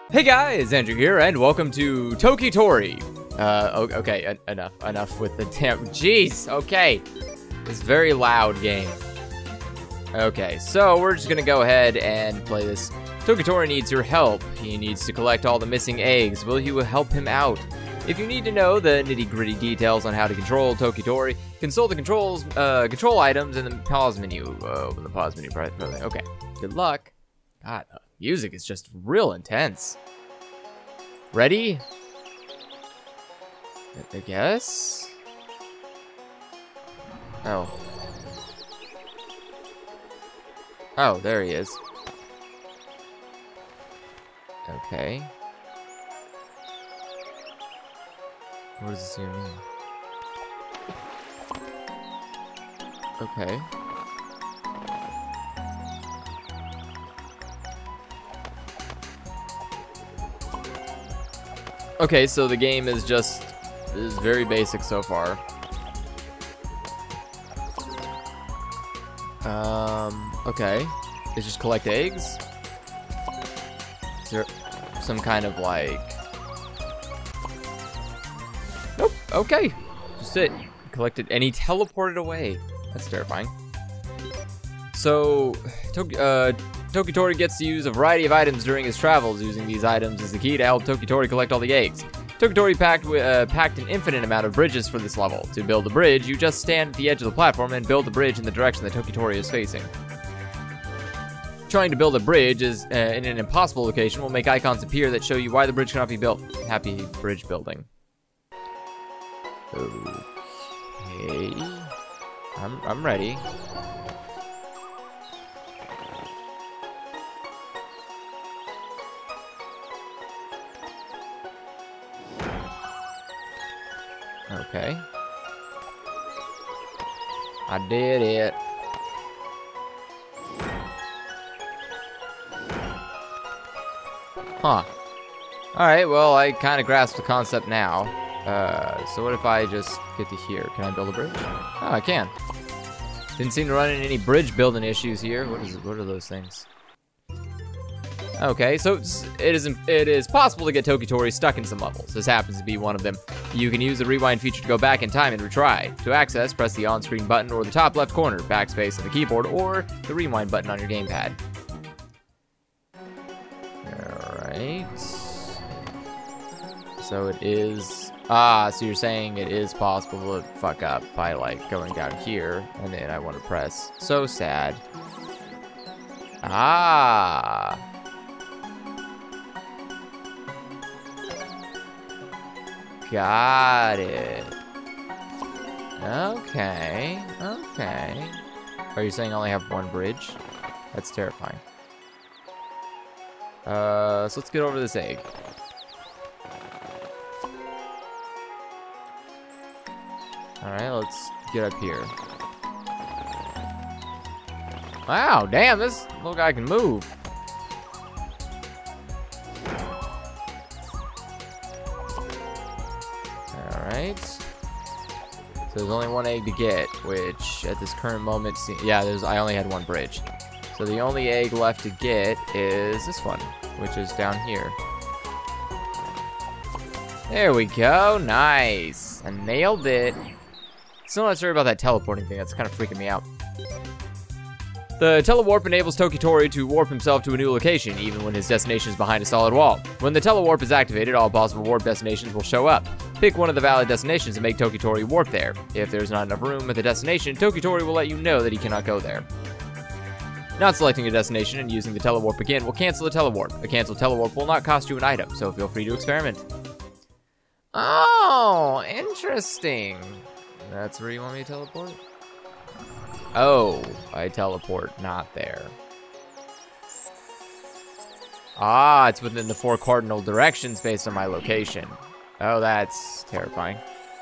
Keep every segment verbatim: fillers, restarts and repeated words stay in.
Hey guys, Andrew here, and welcome to Toki Tori. Uh, okay, en enough, enough with the damn, jeez, okay. This very loud game. Okay, so we're just gonna go ahead and play this. Toki Tori needs your help. He needs to collect all the missing eggs. Will you help him out? If you need to know the nitty-gritty details on how to control Toki Tori, consult the controls, uh, control items in the pause menu. Uh, open the pause menu, probably. Okay, good luck. God, the music is just real intense. Ready? I guess? Oh. Oh, there he is. Okay. What does this even mean? Okay. Okay, so the game is just is very basic so far. Um, okay. It's just collect eggs? Is there some kind of like... Nope, okay. Just it. Collected, and he teleported away. That's terrifying. So, Toki, uh, Toki Tori gets to use a variety of items during his travels. Using these items is the key to help Toki Tori collect all the eggs. Toki Tori packed, uh, packed an infinite amount of bridges for this level. To build a bridge, you just stand at the edge of the platform and build the bridge in the direction that Toki Tori is facing. Trying to build a bridge is uh, in an impossible location will make icons appear that show you why the bridge cannot be built. Happy bridge building. Okay. I'm, I'm ready. Okay. I did it. Huh. Alright, well, I kind of grasp the concept now. Uh, so what if I just get to here? Can I build a bridge? Oh, I can. Didn't seem to run into any bridge building issues here. What is it? What are those things? Okay, so it's, it is it is possible to get Toki Tori stuck in some levels. This happens to be one of them. You can use the rewind feature to go back in time and retry. To access, press the on-screen button or the top left corner, backspace on the keyboard, or the rewind button on your gamepad. Alright. So it is... Ah, so you're saying it is possible to fuck up by, like, going down here, and then I want to press. So sad. Ah... Got it. Okay, okay. Are you saying I only have one bridge? That's terrifying. Uh, so let's get over this egg. Alright, let's get up here. Wow, damn, this little guy can move. Alright. So there's only one egg to get, which at this current moment, yeah, there's I only had one bridge. So the only egg left to get is this one, which is down here. There we go, nice. I nailed it. Still not sure about that teleporting thing, that's kind of freaking me out. The Telewarp enables Toki Tori to warp himself to a new location, even when his destination is behind a solid wall. When the Telewarp is activated, all possible warp destinations will show up. Pick one of the valid destinations and make Toki Tori warp there. If there's not enough room at the destination, Toki Tori will let you know that he cannot go there. Not selecting a destination and using the Telewarp again will cancel the Telewarp. A canceled Telewarp will not cost you an item, so feel free to experiment. Oh, interesting. That's where you want me to teleport? Oh, I teleport not there. Ah, it's within the four cardinal directions based on my location. Oh, that's terrifying.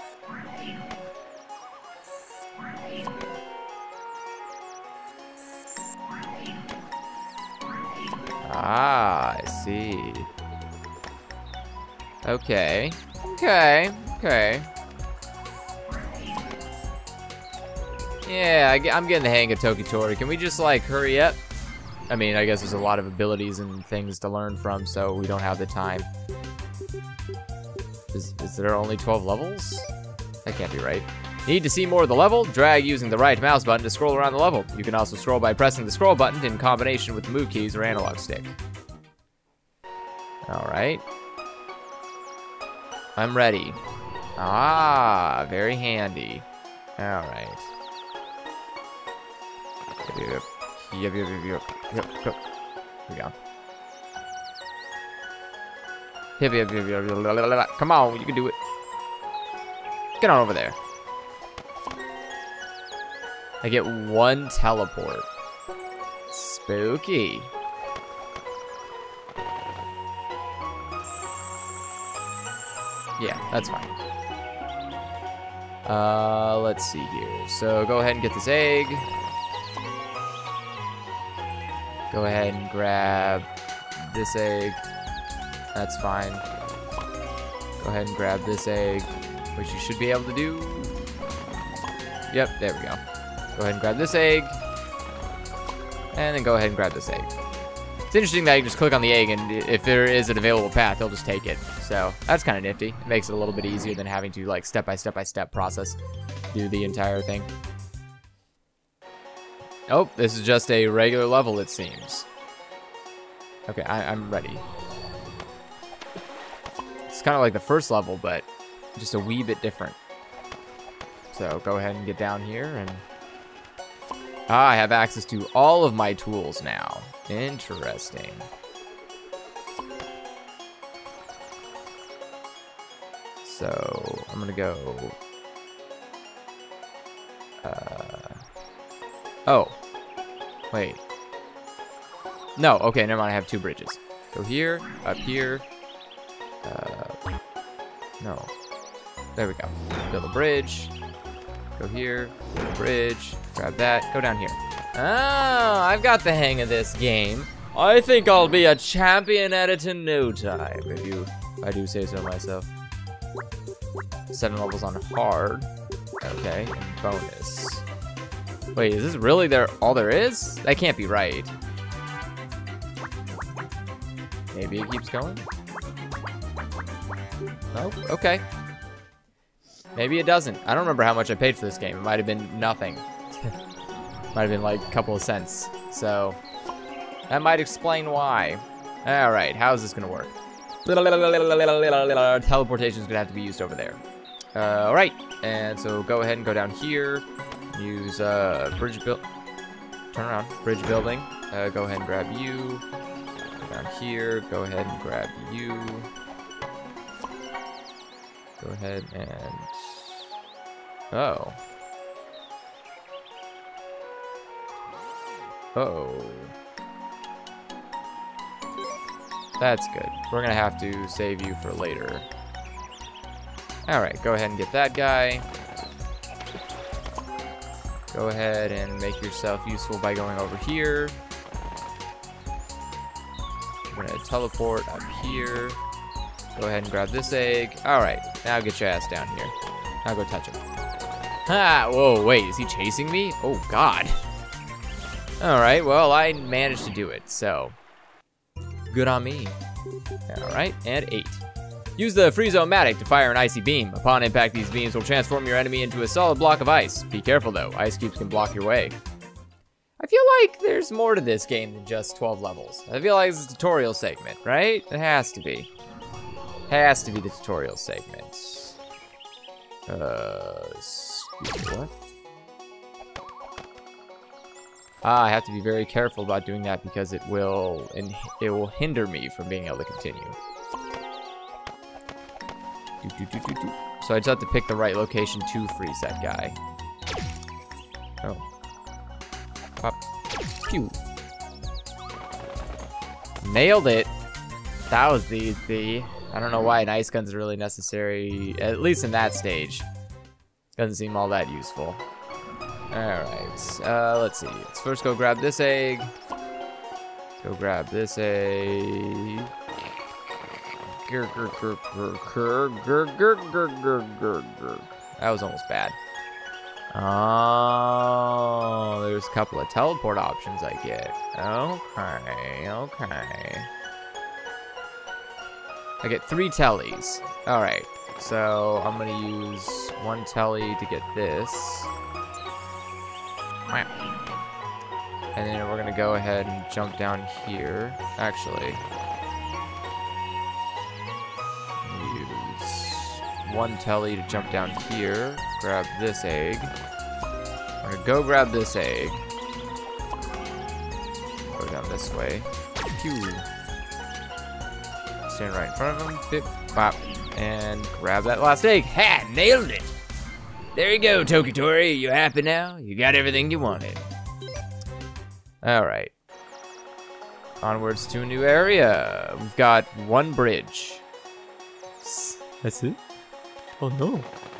Ah, I see. Okay. Okay. Okay. Yeah, I, I'm getting the hang of Toki Tori. Can we just, like, hurry up? I mean, I guess there's a lot of abilities and things to learn from, so we don't have the time. Is, is there only twelve levels? That can't be right. Need to see more of the level? Drag using the right mouse button to scroll around the level. You can also scroll by pressing the scroll button in combination with the move keys or analog stick. Alright. I'm ready. Ah, very handy. Alright. Yep, yep, yep. Yep, yep, yep, yep, yep, yep. Here we go. Yep, yep, yep, yep, yep, yep. Come on, you can do it. Get on over there. I get one teleport. Spooky. Yeah, that's fine. Uh, let's see here. So go ahead and get this egg. Go ahead and grab this egg. That's fine. Go ahead and grab this egg, which you should be able to do. Yep, there we go. Go ahead and grab this egg. And then go ahead and grab this egg. It's interesting that you just click on the egg, and if there is an available path, they'll just take it. So that's kind of nifty. It makes it a little bit easier than having to like step by step by step process, do the entire thing. Oh, this is just a regular level, it seems. Okay, I, I'm ready. It's kind of like the first level, but just a wee bit different. So go ahead and get down here, and ah, I have access to all of my tools now. Interesting. So I'm gonna go. Uh, oh, wait. No, okay, never mind. I have two bridges. Go here, up here. Uh, no. There we go. Build a bridge. Go here, build a bridge. Grab that. Go down here. Oh, I've got the hang of this game. I think I'll be a champion at it in no time, if you, if I do say so myself. Seven levels on hard. Okay, and bonus. Wait, is this really there all there is? That can't be right. Maybe it keeps going? Oh, okay. Maybe it doesn't. I don't remember how much I paid for this game. It might have been nothing. Might have been like a couple of cents. So, that might explain why. Alright, how is this gonna work? Teleportation is gonna have to be used over there. Uh, Alright, and so go ahead and go down here. Use uh, bridge build. Turn around. Bridge building. Uh, go ahead and grab you. Go down here. Go ahead and grab you. Go ahead and. Oh. Oh. That's good. We're gonna have to save you for later. Alright, go ahead and get that guy. Go ahead and make yourself useful by going over here. We're gonna teleport up here. Go ahead and grab this egg. Alright, now get your ass down here. Now go touch him. Ha! Whoa, wait, is he chasing me? Oh, God. Alright, well, I managed to do it, so. Good on me. Alright, and eight. Use the Freeze-o-Matic to fire an icy beam. Upon impact, these beams will transform your enemy into a solid block of ice. Be careful, though. Ice cubes can block your way. I feel like there's more to this game than just twelve levels. I feel like it's a tutorial segment, right? It has to be. Has to be the tutorial segment. Uh, what? Ah, I have to be very careful about doing that because it will and it will hinder me from being able to continue. Do, do, do, do, do. So I just have to pick the right location to freeze that guy. Oh. Pop. Pew. Nailed it. That was easy. I don't know why an ice gun's really necessary, at least in that stage. Doesn't seem all that useful. Alright, uh, let's see. Let's first go grab this egg. Go grab this egg. Grr, grr, grr, grr, grr, grr, grr, grr, grr, grr, grr. That was almost bad. Oh, there's a couple of teleport options I get. Okay, okay. I get three tellies. All right, so I'm gonna use one telly to get this. And then we're gonna go ahead and jump down here. Actually, use one telly to jump down here. Grab this egg. We're gonna go grab this egg. Go down this way. Pew. Stand right in front of him. Bip, bop, and grab that last egg. Ha! Nailed it! There you go, Toki Tori. You happy now? You got everything you wanted. Alright. Onwards to a new area. We've got one bridge. That's it? Oh no.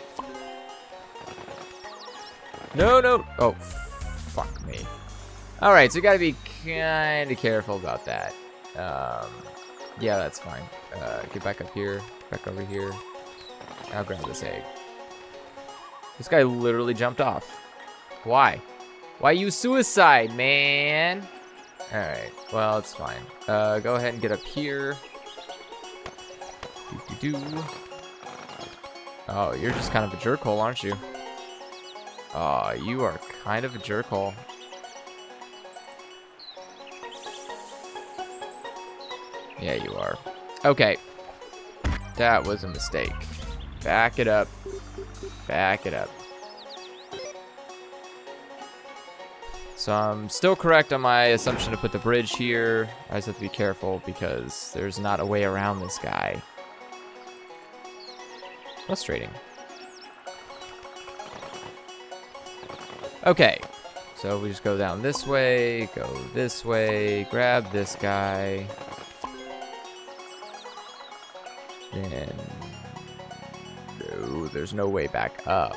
No, no. Oh, fuck me. Alright, so you gotta be kinda careful about that. Um, yeah, that's fine. Uh, get back up here. Back over here. I'll grab this egg. This guy literally jumped off. Why? Why you suicide, man? Alright, well, it's fine. Uh, go ahead and get up here. Doo-doo-doo. Oh, you're just kind of a jerkhole, aren't you? Oh, you are kind of a jerkhole. Yeah, you are. Okay. That was a mistake. Back it up. Back it up. So I'm still correct on my assumption to put the bridge here. I just have to be careful because there's not a way around this guy. Frustrating. Okay, so we just go down this way, go this way, grab this guy. Then, no, there's no way back up.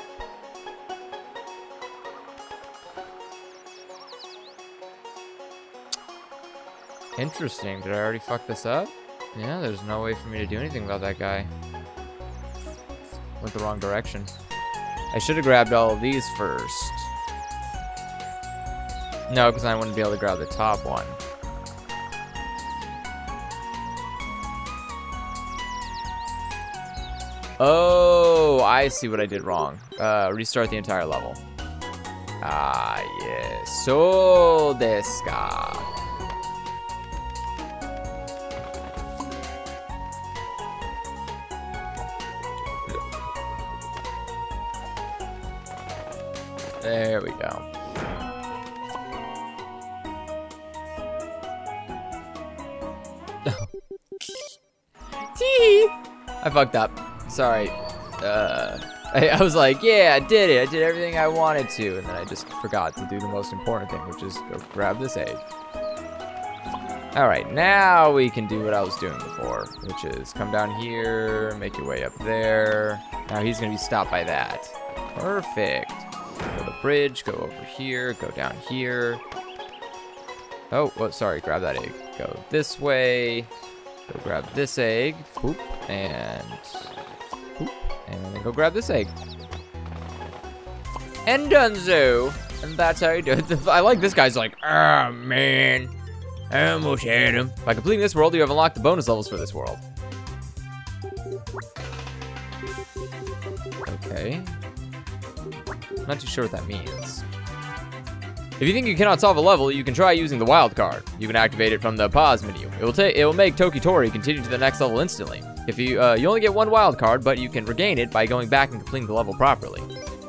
Interesting. Did I already fuck this up? Yeah, there's no way for me to do anything about that guy. Went the wrong direction. I should have grabbed all of these first. No, because I wouldn't be able to grab the top one. Oh, I see what I did wrong. Uh, restart the entire level. Ah, yes. So this guy. There we go. Tee! I fucked up. Sorry. Uh, I, I was like, yeah, I did it. I did everything I wanted to. And then I just forgot to do the most important thing, which is go grab this egg. Alright, now we can do what I was doing before, which is come down here, make your way up there. Now he's going to be stopped by that. Perfect. Go to the bridge, go over here, go down here. Oh, oh, sorry, grab that egg. Go this way, go grab this egg, poop, and poop, and then go grab this egg. And donezo. And that's how you do it. I like this guy's like, ah, oh, man. I almost had him. By completing this world, you have unlocked the bonus levels for this world. Okay. Not too sure what that means. If you think you cannot solve a level, you can try using the wild card. You can activate it from the pause menu. It will take. It will make Toki Tori continue to the next level instantly. If you uh, you only get one wild card, but you can regain it by going back and completing the level properly.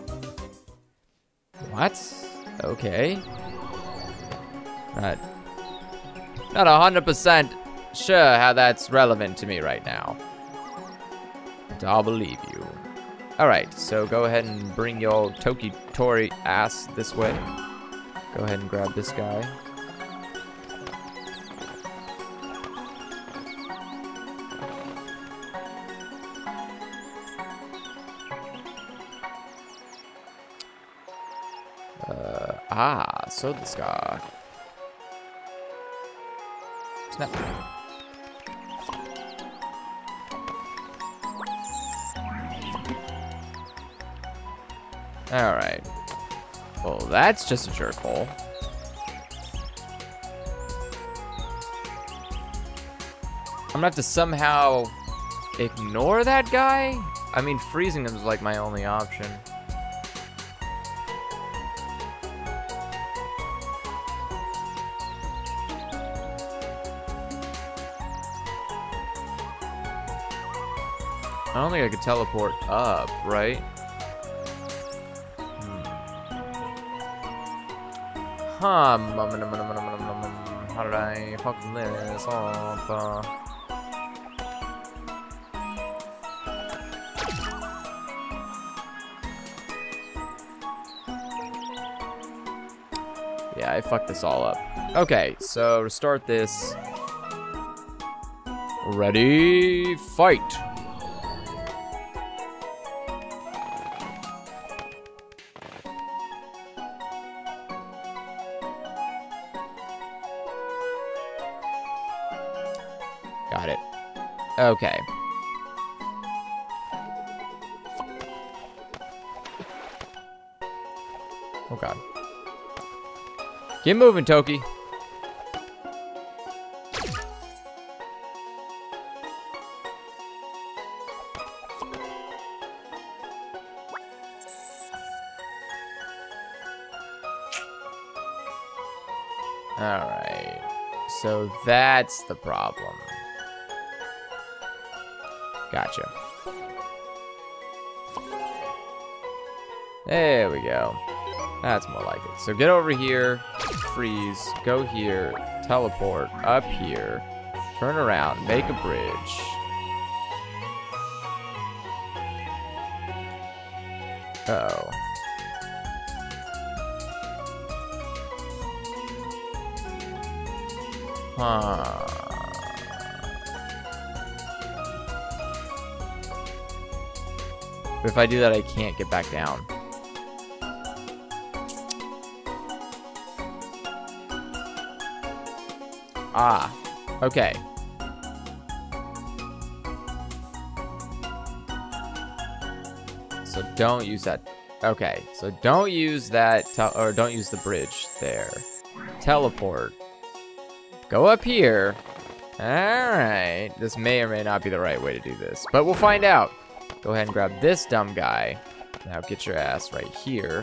What? Okay. Not not a hundred percent sure how that's relevant to me right now. But I'll believe you. All right, so go ahead and bring your Toki Tori ass this way. Go ahead and grab this guy. Uh, ah, so this guy. Snap. All right. Well, that's just a jerk hole. I'm gonna have to somehow ignore that guy? I mean, freezing him is like my only option. I don't think I could teleport up, right? Hmm. Huh. How did I fuck this up? Uh... Yeah, I fucked this all up. Okay, so restart this. Ready, fight. Got it. Okay. Oh god. Keep moving, Toki. Alright. So that's the problem. Gotcha. There we go. That's more like it. So get over here, freeze, go here, teleport, up here, turn around, make a bridge. Uh-oh. Huh. But if I do that, I can't get back down. Ah, okay. So don't use that. Okay, so don't use that, or don't use the bridge there. Teleport. Go up here. Alright. This may or may not be the right way to do this, but we'll find out. Go ahead and grab this dumb guy. Now get your ass right here.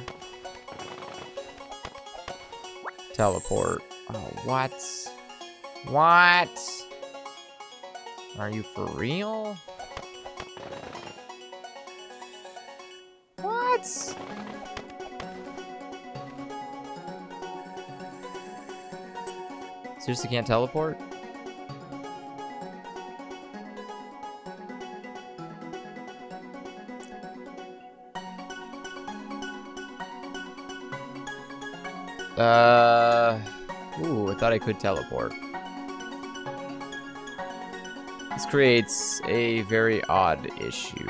Teleport. Oh, what? What? Are you for real? What? Seriously can't teleport? Uh, ooh, I thought I could teleport. This creates a very odd issue.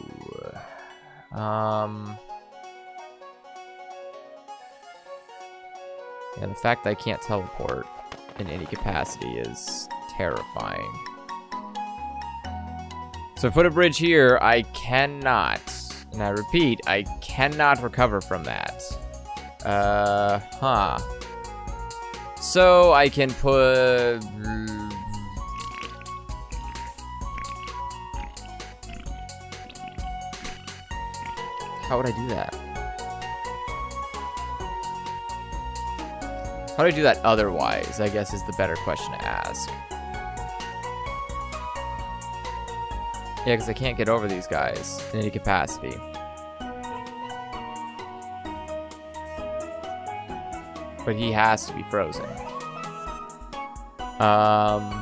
Um, yeah, the fact that I can't teleport in any capacity is terrifying. So if I put a bridge here, I cannot, and I repeat, I cannot recover from that. Uh, huh. So I can put... How would I do that? How do I do that otherwise, I guess is the better question to ask. Yeah, because I can't get over these guys in any capacity. But he has to be frozen. Um...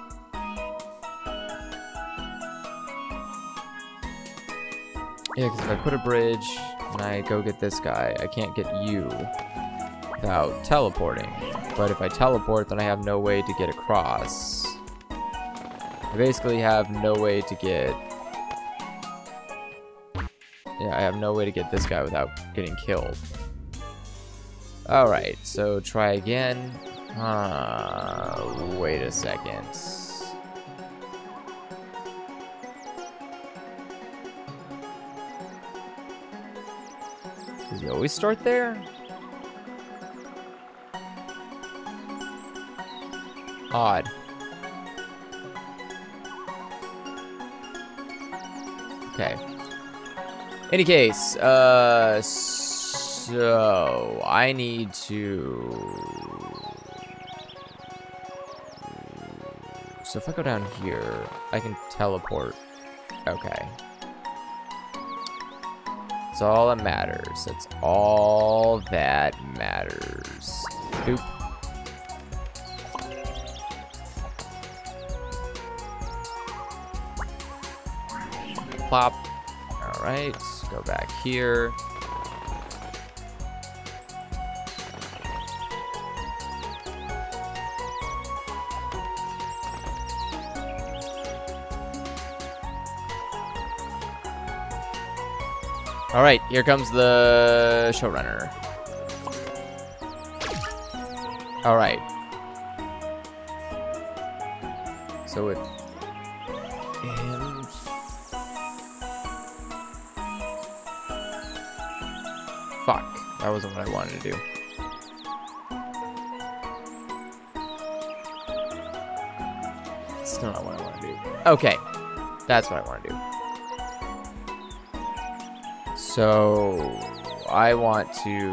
Yeah, because if I put a bridge and I go get this guy, I can't get you without teleporting. But if I teleport, then I have no way to get across. I basically have no way to get... Yeah, I have no way to get this guy without getting killed. Alright, so try again. Uh, wait a second. Does he always start there? Odd. Okay. Any case, uh, so I need to. So if I go down here, I can teleport. Okay. That's all that matters. That's all that matters. Boop. Plop. All right, go back here. All right, here comes the showrunner. All right. So with him. Fuck, that wasn't what I wanted to do. Still not what I want to do. Okay, that's what I want to do. So, I want to...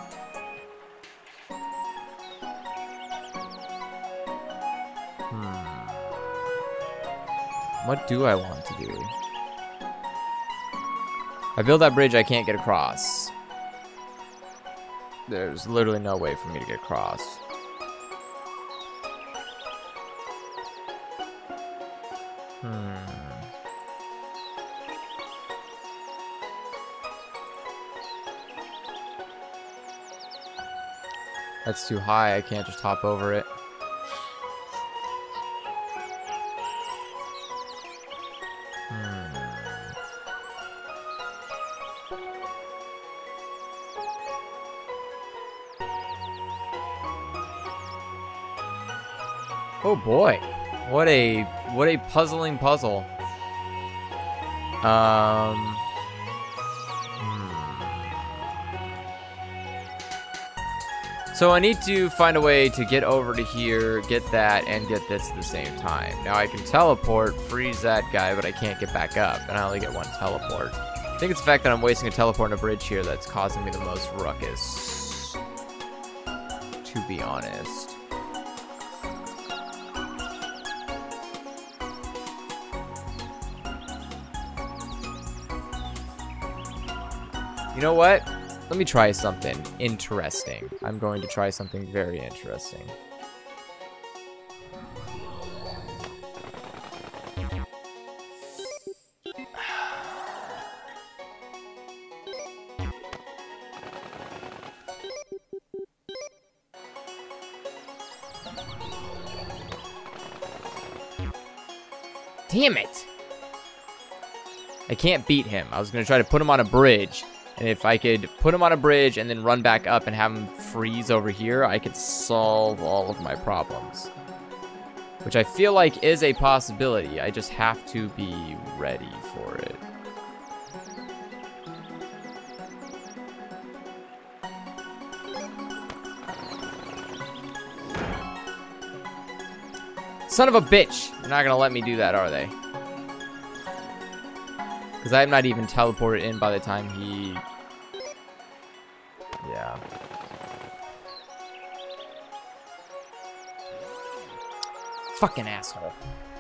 Hmm. What do I want to do? I build that bridge, I can't get across. There's literally no way for me to get across. Hmm. That's too high, I can't just hop over it. Hmm. Oh boy, what a what a puzzling puzzle. Um. Hmm. So I need to find a way to get over to here, get that, and get this at the same time. Now I can teleport, freeze that guy, but I can't get back up, and I only get one teleport. I think it's the fact that I'm wasting a teleport on a bridge here that's causing me the most ruckus, to be honest. You know what? Let me try something interesting. I'm going to try something very interesting. Damn it! I can't beat him. I was going to try to put him on a bridge. And if I could put him on a bridge and then run back up and have him freeze over here, I could solve all of my problems. Which I feel like is a possibility. I just have to be ready for it. Son of a bitch! They're not gonna let me do that, are they? Because I'm not even teleported in by the time he... Yeah. Fucking asshole.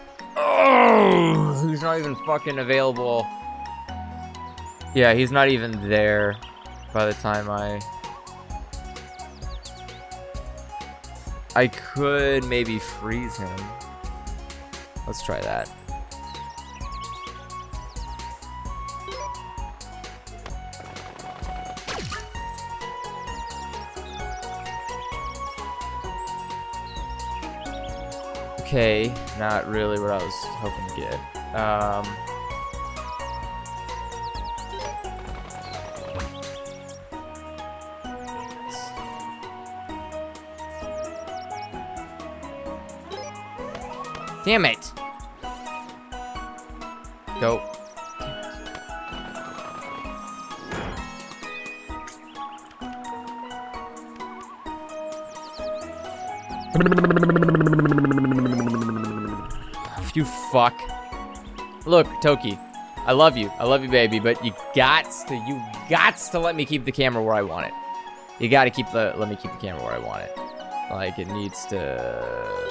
Oh, he's not even fucking available. Yeah, he's not even there by the time I... I could maybe freeze him. Let's try that. Okay, not really what I was hoping to get. Um, damn it! Go. You fuck. Look, Toki, I love you. I love you, baby, but you gots to, you gots to let me keep the camera where I want it. You gotta keep the, let me keep the camera where I want it. Like, it needs to...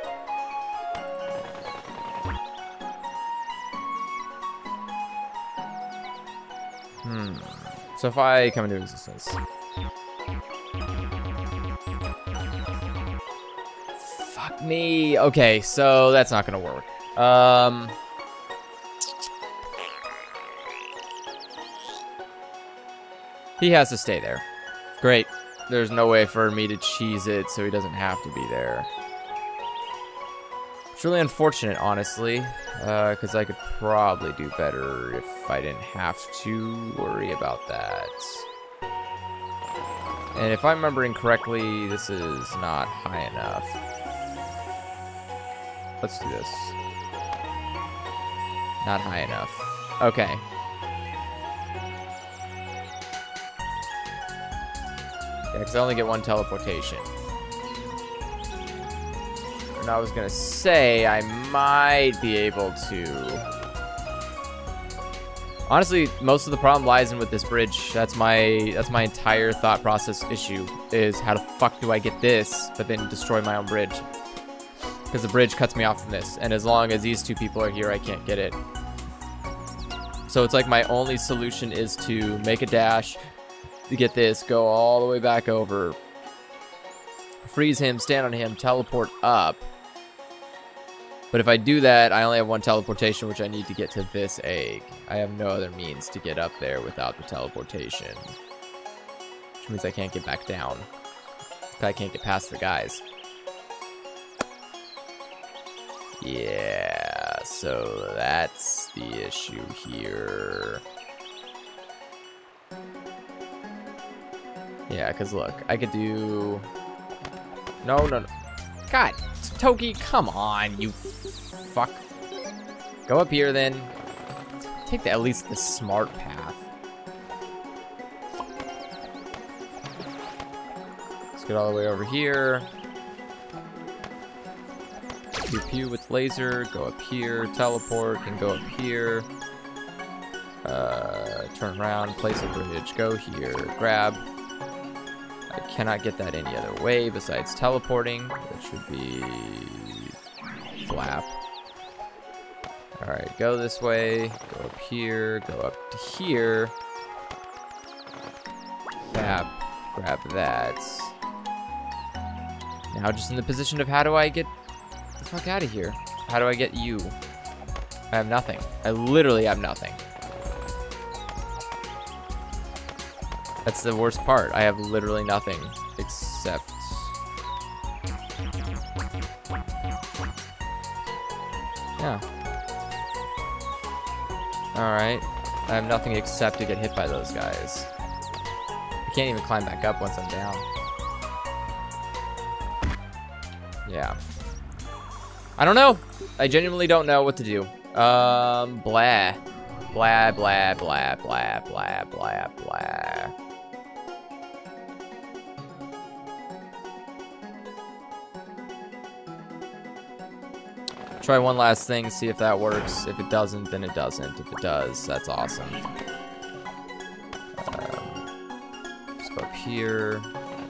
Hmm. So if I come into existence... Fuck me. Okay, so that's not gonna work. Um... He has to stay there. Great. There's no way for me to cheese it, so he doesn't have to be there. It's really unfortunate, honestly, because uh, I could probably do better if I didn't have to worry about that. And if I'm remembering correctly, this is not high enough. Let's do this. Not high enough. Okay. Yeah, because I only get one teleportation. And I was gonna say I might be able to. Honestly, most of the problem lies in with this bridge. That's my that's my entire thought process issue. Is how the fuck do I get this, but then destroy my own bridge? Because the bridge cuts me off from this, and as long as these two people are here, I can't get it. So it's like my only solution is to make a dash. To get this, go all the way back over, freeze him, stand on him, teleport up. But if I do that, I only have one teleportation, which I need to get to this egg. I have no other means to get up there without the teleportation, which means I can't get back down. I can't get past the guys. Yeah, so that's the issue here. Yeah, because look, I could do... No, no, no. God, Toki, come on, you fuck. Go up here, then. Take the, at least the smart path. Let's get all the way over here. Pew pew with laser, go up here, teleport, and go up here. Uh, turn around, place a bridge, go here, grab. I cannot get that any other way besides teleporting, which would be flap. Alright, go this way, go up here, go up to here. Tap, grab that. Now just in the position of how do I get the fuck out of here? How do I get you? I have nothing. I literally have nothing. That's the worst part. I have literally nothing except... Yeah. Alright. I have nothing except to get hit by those guys. I can't even climb back up once I'm down. Yeah. I don't know. I genuinely don't know what to do. Um, blah. Blah, blah, blah, blah, blah, blah, blah. Try one last thing, see if that works. If it doesn't, then it doesn't. If it does, that's awesome. Um, let's go up here.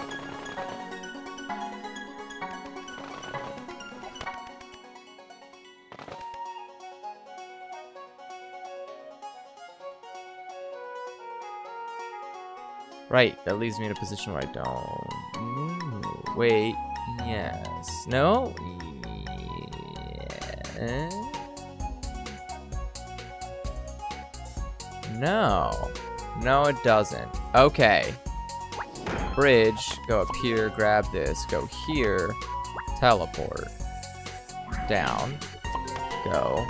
Right, that leaves me in a position where I don't... No. Wait, yes. No? Yeah. No. No, it doesn't. Okay. Bridge, go up here, grab this, go here, teleport. Down. Go.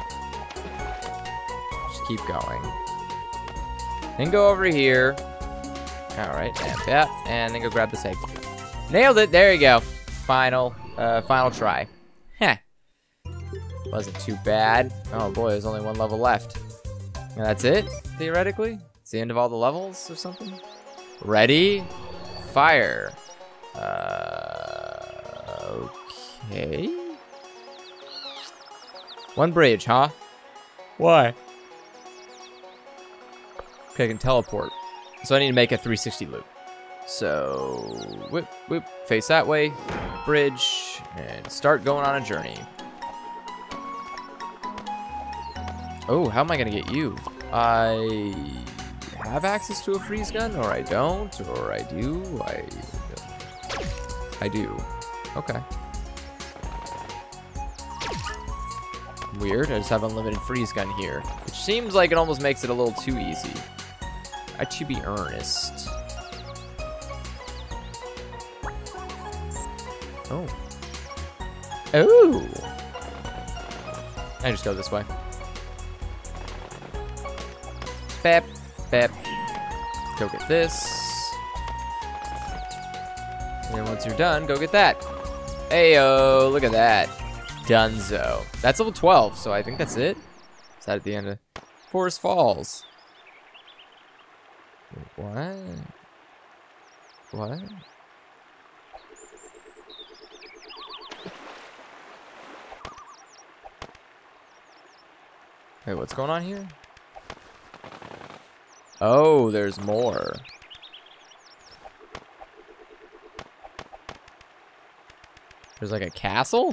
Just keep going. Then go over here. Alright, and yeah, and then go grab this egg. Nailed it, there you go. Final, uh, final try. Heh. Wasn't too bad. Oh boy, there's only one level left. And that's it, theoretically? It's the end of all the levels or something? Ready? Fire. Uh, Okay. One bridge, huh? Why? Okay, I can teleport. So I need to make a three sixty loop. So, whip, whip, face that way, bridge, and start going on a journey. Oh, how am I gonna get you? I have access to a freeze gun, or I don't, or I do, I... I do. Okay. Weird, I just have unlimited freeze gun here. Which seems like it almost makes it a little too easy. I should be earnest. Oh. Oh! I just go this way. Bep, bep. Go get this. And then once you're done, go get that. Heyo, look at that. Dunzo. That's level twelve, so I think that's it. Is that at the end of Forest Falls? What? What? Wait, what's going on here? Oh, there's more. There's like a castle?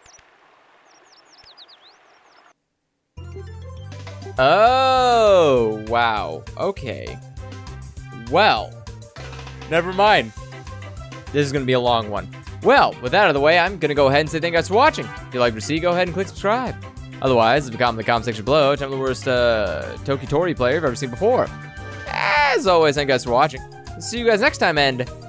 Oh, wow. Okay. Well, never mind. This is going to be a long one. Well, with that out of the way, I'm going to go ahead and say thank you guys for watching. If you like what you see, go ahead and click subscribe. Otherwise, if you comment in the comment section below, tell me the worst uh, Toki Tori player I've ever seen before. As always, thank you guys for watching. See you guys next time, and